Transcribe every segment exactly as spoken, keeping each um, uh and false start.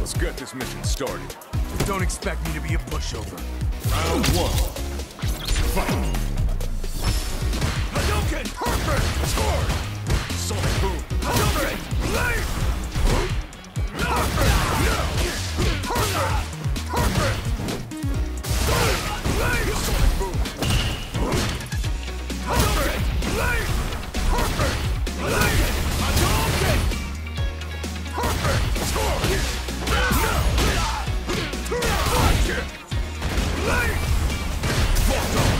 Let's get this mission started. Don't expect me to be a pushover. Round one. Fight! Hadouken! Perfect! Score! Sonic Boom! Hadouken! Blade! Perfect! Perfect! Perfect! Sonic Blade! Sonic Boom! Hadouken! Blade! Perfect! Blade! Hadouken! Perfect! Score! Blade! Fuck off!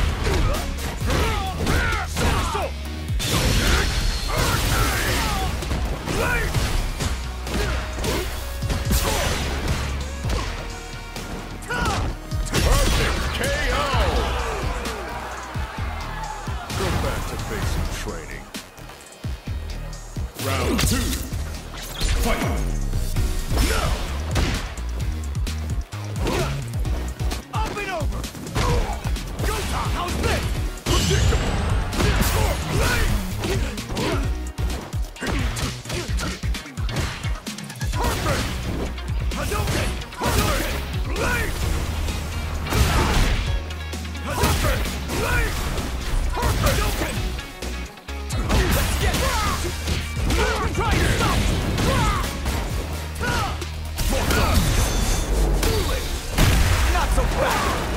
Training. Round two. Fight! Now! Up and over! Gota, how's this? Predictable! Score! Blade! Perfect! Hadouken! Hadouken! Blade! Hadouken! Blade! Perfect! Hadouken! Try to stop! Not so fast!